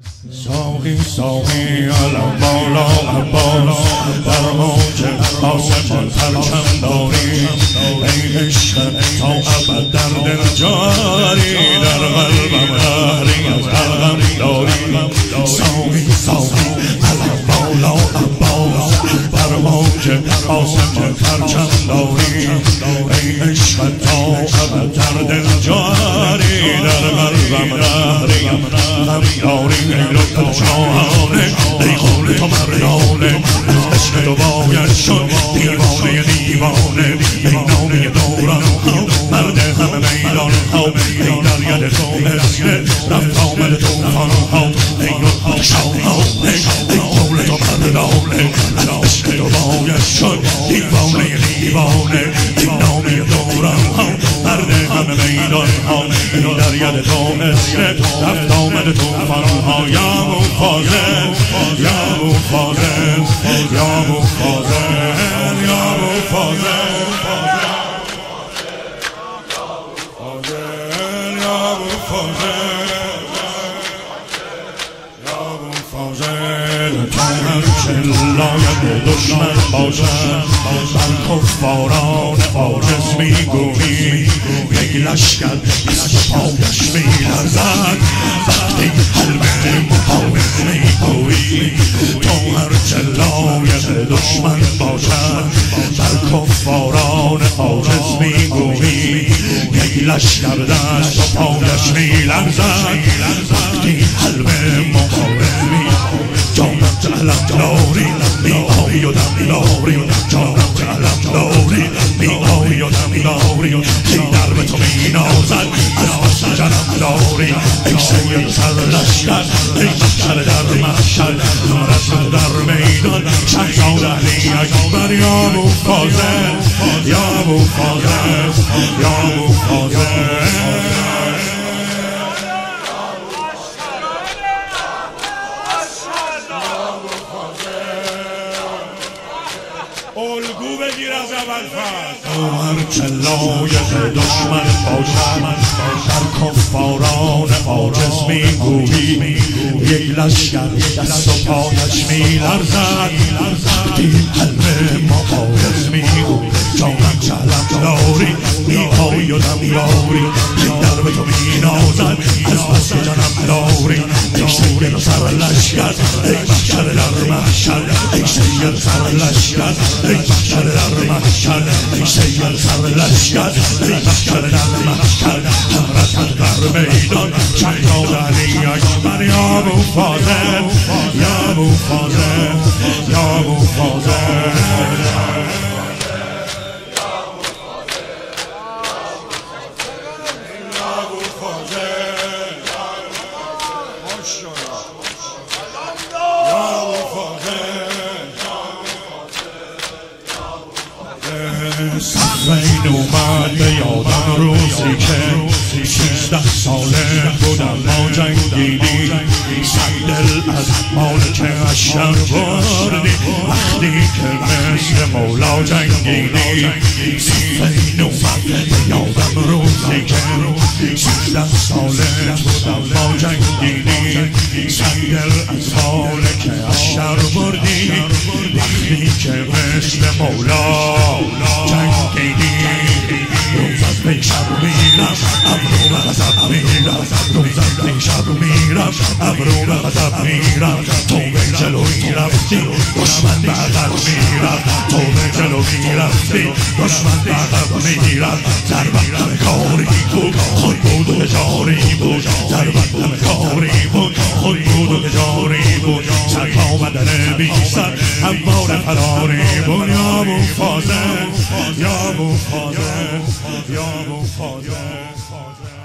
ساقی ساقی علم بالا عباس بر موج آسمان پرچم داری ای عشق تا ابد در دل جاری در قلبم قهری از غم داری ساقی ساقی علم بالا عباس بر موج آسمان پرچم داری ای عشق تا ابد در دل جاری در قلبم قهری غم داری ای لطف شاهانه ای قول تو مردانه از عشق تو باید شد دیوانه دیوانه ای نامی دوران ها مرد همه میدان ها ای درید تو مثل رفت آمد توفان ها ای لطف شاهانه ای قول تو مردانه از عشق تو باید شد دیوانه دیوانه ای نامی دوران ها مرد همه میدان ها ای درید تو مثل رفت آمد توفان ها یا مفاضل یا مفاضل یا مفاضل یا مفاضل یا مفاضل تو هرچه لاید دشمن باشد بر کفاران عاجز میگویی یک لشکر از پایش میلرزد وقتی حلم محافظ میگویی تو هرچه لاید دشمن باشد بر کفاران عاجز میگویی یک لشکر دست و پایش میلرزد وقتی حلم محافظ میگویی جانم که علم داری می آیی و دم داری جانم که علم داری می آیی و دم داری ای درب تو می نازد از بس جنم داری ای سید سر لشکر ای بشر در محشر رسم در میدان شهزاد علی اکبر یا مفاضل یا مفاضل یا مفاضل الگو بگیر از اول فصل تو هرچه لایق دشمن باشد در کفاران عاجز میگویی یک لشکر دست و پایش میلرزد وقتی حلم مبارز میگویی جانم که علم داری میپایی و دم داری در به تو مینازد از بس جنم داری ای سید سر لشکر ای بشر در محشر ای سید سر لشکر ای بشر در محشر ای سید سر لشکر ای بشر در محشر حضرت در میدان شهزاد علی اکبر یا مفاضل یا مفاضل یا مفاضل صفین اومد به یادم روزی که 13 ساله بودم ما جنگیدی صد دل از مالک اشر بردی وقتی که مثل مولا جنگیدی صفین اومد به یادم روزی که 13 ساله بودم ما جنگیدی صد دل از مالک اشر بردی وقتی که مثل مولا جنگیدی روز از پیشم میرم ابرو به غضب میرم روز از پیشم میرم ابرو به غضب میرم تو به جلو میرفتی دشمن به عقب میرم تو به جلو میرفتی دشمن به عقب میرم ضربت همه کاری بود خود بود و تجاری بود ضربت همه کاری بود خود بود و تجاری بود سر آمدن بی سر هموار فراری بود یا مفاضل یا مفاضل یا مفاضل